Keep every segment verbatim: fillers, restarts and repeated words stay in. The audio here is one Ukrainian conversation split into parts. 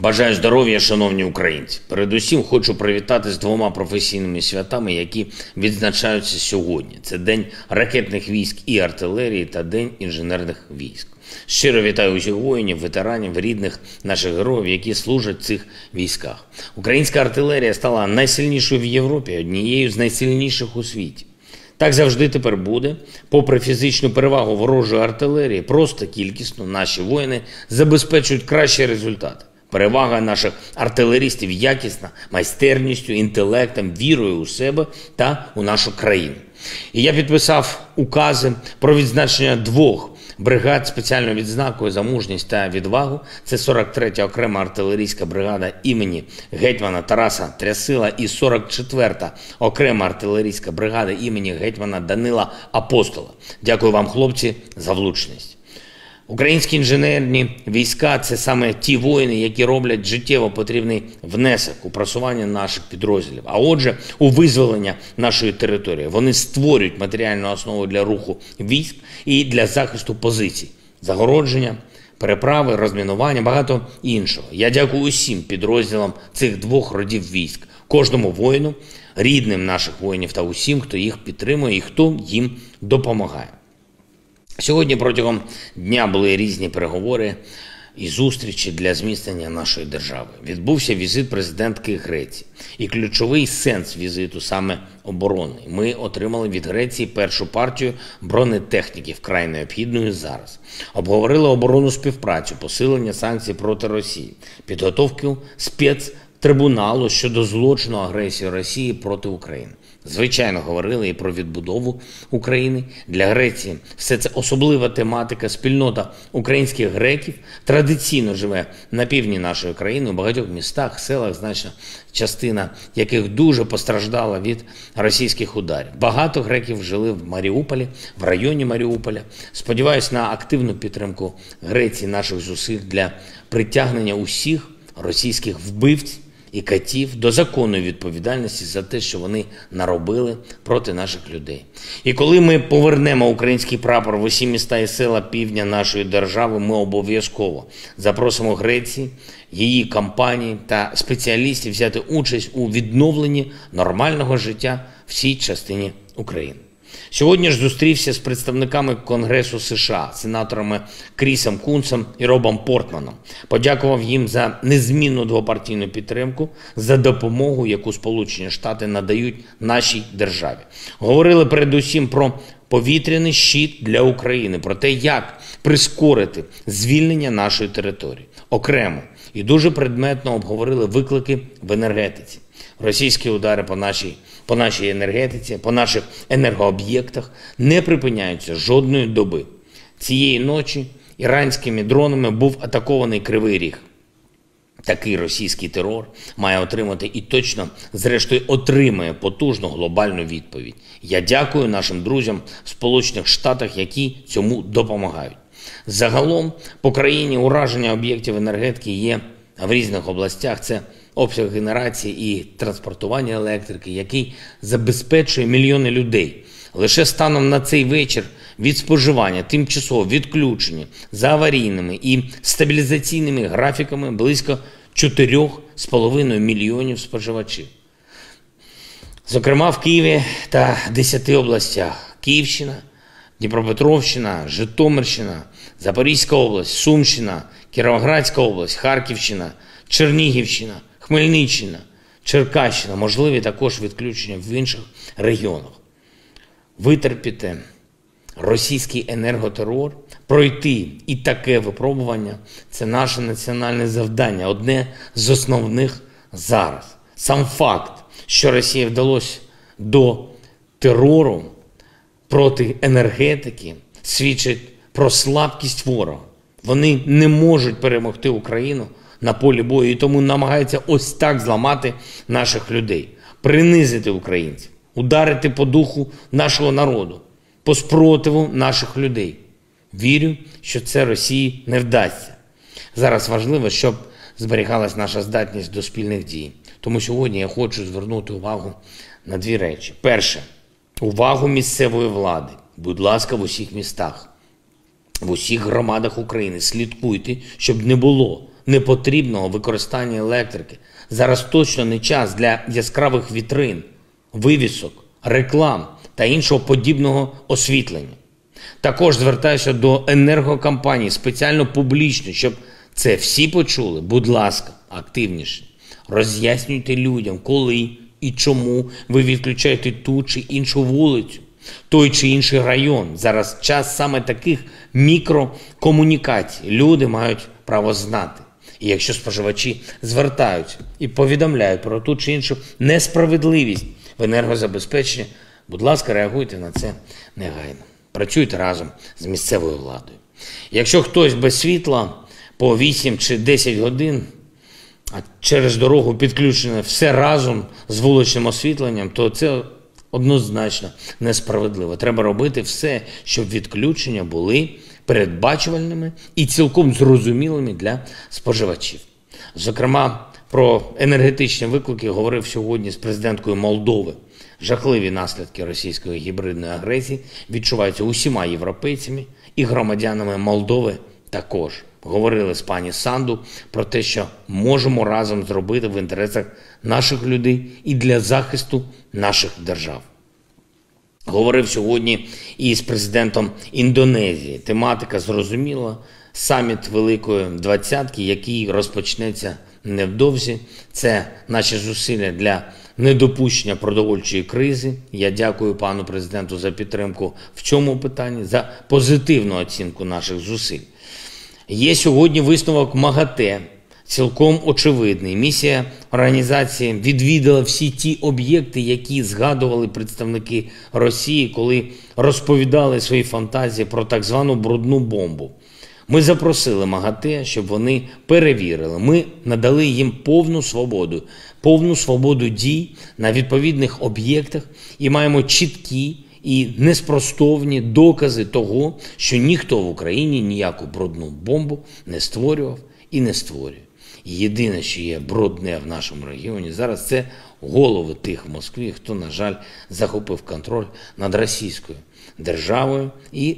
Бажаю здоров'я, шановні українці. Передусім хочу привітати з двома професійними святами, які відзначаються сьогодні. Це День ракетних військ і артилерії та День інженерних військ. Щиро вітаю усіх воїнів, ветеранів, рідних наших героїв, які служать в цих військах. Українська артилерія стала найсильнішою в Європі, однією з найсильніших у світі. Так завжди тепер буде. Попри фізичну перевагу ворожої артилерії, просто кількісно наші воїни забезпечують кращі результати. Перевага наших артилерістів якісна, майстерністю, інтелектом, вірою у себе та у нашу країну. І я підписав укази про відзначення двох бригад спеціальною відзнакою за мужність та відвагу. Це сорок третя окрема артилерійська бригада імені гетьмана Тараса Трясила і сорок четверта окрема артилерійська бригада імені гетьмана Данила Апостола. Дякую вам, хлопці, за влучність. Українські інженерні війська – це саме ті воїни, які роблять життєво потрібний внесок у просування наших підрозділів, а отже, у визволення нашої території. Вони створюють матеріальну основу для руху військ і для захисту позицій, загородження, переправи, розмінування, багато іншого. Я дякую усім підрозділам цих двох родів військ, кожному воїну, рідним наших воїнів та усім, хто їх підтримує і хто їм допомагає. Сьогодні протягом дня були різні переговори і зустрічі для зміцнення нашої держави. Відбувся візит президентки Греції. І ключовий сенс візиту саме оборонний. Ми отримали від Греції першу партію бронетехніки, вкрай необхідної зараз. Обговорили оборонну співпрацю, посилення санкцій проти Росії, підготовку спецтрибуналу щодо злочину агресії Росії проти України. Звичайно, говорили і про відбудову України. Для Греції все це особлива тематика. Спільнота українських греків традиційно живе на півдні нашої країни, у багатьох містах, селах, значна частина яких дуже постраждала від російських ударів. Багато греків жили в Маріуполі, в районі Маріуполя. Сподіваюсь на активну підтримку Греції наших зусиль для притягнення усіх російських вбивць і катів до законної відповідальності за те, що вони наробили проти наших людей. І коли ми повернемо український прапор в усі міста і села півдня нашої держави, ми обов'язково запросимо Греції, її компанії та спеціалістів взяти участь у відновленні нормального життя в цій частині України. Сьогодні ж зустрівся з представниками Конгресу США, сенаторами Крісом Кунсом і Робом Портманом. Подякував їм за незмінну двопартійну підтримку, за допомогу, яку Сполучені Штати надають нашій державі. Говорили передусім про повітряний щит для України, про те, як прискорити звільнення нашої території. Окремо і дуже предметно обговорили виклики в енергетиці. Російські удари по нашій, по нашій енергетиці, по наших енергооб'єктах не припиняються жодної доби. Цієї ночі іранськими дронами був атакований Кривий Ріг. Такий російський терор має отримати і точно, зрештою, отримає потужну глобальну відповідь. Я дякую нашим друзям в Сполучених Штатах, які цьому допомагають. Загалом по країні ураження об'єктів енергетики є в різних областях. Це обсяг генерації і транспортування електрики, який забезпечує мільйони людей. Лише станом на цей вечір від споживання тимчасово відключені за аварійними і стабілізаційними графіками близько чотирьох з половиною мільйонів споживачів. Зокрема, в Києві та десяти областях: Київщина, Дніпропетровщина, Житомирщина, Запорізька область, Сумщина, Кіровоградська область, Харківщина, Чернігівщина, Хмельниччина, Черкащина, можливі також відключення в інших регіонах. Витерпіти російський енерготерор, пройти і таке випробування – це наше національне завдання, одне з основних зараз. Сам факт, що Росії вдалося до терору проти енергетики, свідчить про слабкість ворога. Вони не можуть перемогти Україну на полі бою і тому намагаються ось так зламати наших людей, принизити українців, ударити по духу нашого народу, по спротиву наших людей. Вірю, що це Росії не вдасться. Зараз важливо, щоб зберігалась наша здатність до спільних дій. Тому сьогодні я хочу звернути увагу на дві речі. Перше – увагу місцевої влади. Будь ласка, в усіх містах, в усіх громадах України слідкуйте, щоб не було непотрібного використання електрики. Зараз точно не час для яскравих вітрин, вивісок, реклам та іншого подібного освітлення. Також звертаюся до енергокомпаній спеціально публічно, щоб це всі почули. Будь ласка, активніше. Роз'яснюйте людям, коли і чому ви відключаєте ту чи іншу вулицю, той чи інший район. Зараз час саме таких мікрокомунікацій. Люди мають право знати. І якщо споживачі звертаються і повідомляють про ту чи іншу несправедливість в енергозабезпеченні, будь ласка, реагуйте на це негайно. Працюйте разом з місцевою владою. Якщо хтось без світла по вісім чи десять годин, а через дорогу підключене все разом з вуличним освітленням, то це однозначно несправедливо. Треба робити все, щоб відключення були передбачувальними і цілком зрозумілими для споживачів. Зокрема, про енергетичні виклики говорив сьогодні з президенткою Молдови. Жахливі наслідки російської гібридної агресії відчуваються усіма європейцями і громадянами Молдови також. Говорили з пані Санду про те, що можемо разом зробити в інтересах наших людей і для захисту наших держав. Говорив сьогодні і з президентом Індонезії. Тематика зрозуміла. Саміт Великої Двадцятки, який розпочнеться невдовзі. Це наші зусилля для недопущення продовольчої кризи. Я дякую пану президенту за підтримку в цьому питанні, за позитивну оцінку наших зусиль. Є сьогодні висновок МАГАТЕ, цілком очевидний. Місія організації відвідала всі ті об'єкти, які згадували представники Росії, коли розповідали свої фантазії про так звану брудну бомбу. Ми запросили МАГАТЕ, щоб вони перевірили. Ми надали їм повну свободу, повну свободу дій на відповідних об'єктах і маємо чіткі і неспростовні докази того, що ніхто в Україні ніяку брудну бомбу не створював і не створює. Єдине, що є брудне в нашому регіоні зараз, це голови тих в Москві, хто, на жаль, захопив контроль над російською державою і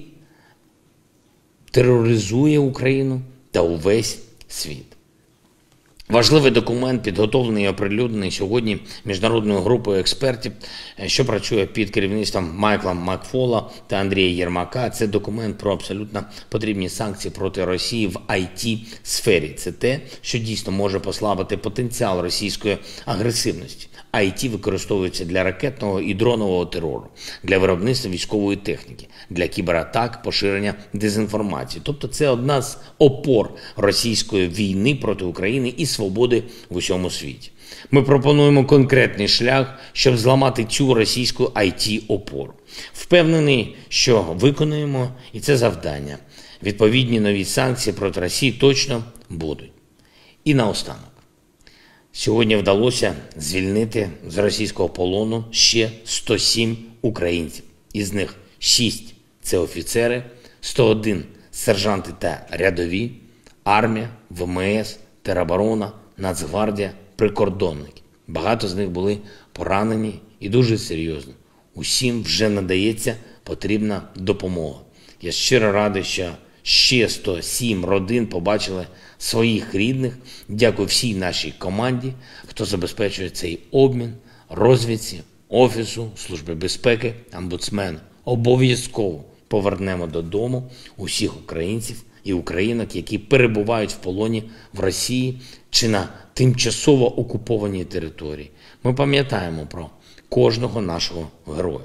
тероризує Україну та увесь світ. Важливий документ, підготовлений і оприлюднений сьогодні міжнародною групою експертів, що працює під керівництвом Майкла Макфола та Андрія Єрмака. Це документ про абсолютно потрібні санкції проти Росії в ай ті-сфері. Це те, що дійсно може послабити потенціал російської агресивності. ай ті використовується для ракетного і дронового терору, для виробництва військової техніки, для кібератак, поширення дезінформації. Тобто це одна з опор російської війни проти України і свободи в усьому світі. Ми пропонуємо конкретний шлях, щоб зламати цю російську ай ті-опору. Впевнений, що виконуємо і це завдання. Відповідні нові санкції проти Росії точно будуть. І наостанок. Сьогодні вдалося звільнити з російського полону ще сто сім українців. Із них шість – це офіцери, сто один – сержанти та рядові, армія, ве ем ес, тероборона, Нацгвардія, прикордонники. Багато з них були поранені і дуже серйозно. Усім вже надається потрібна допомога. Я щиро радий, що ще сто сім родин побачили своїх рідних. Дякую всій нашій команді, хто забезпечує цей обмін, розвідці, Офісу Служби безпеки, омбудсмену. Обов'язково повернемо додому усіх українців і українок, які перебувають в полоні в Росії чи на тимчасово окупованій території. Ми пам'ятаємо про кожного нашого героя.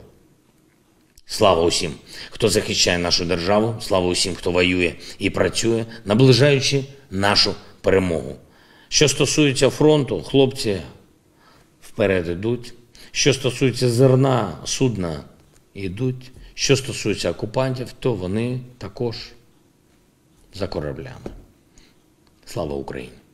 Слава усім, хто захищає нашу державу, слава усім, хто воює і працює, наближаючи нашу перемогу. Що стосується фронту, хлопці вперед ідуть. Що стосується зерна, судна йдуть. Що стосується окупантів, то вони також за кораблями. Слава Україні!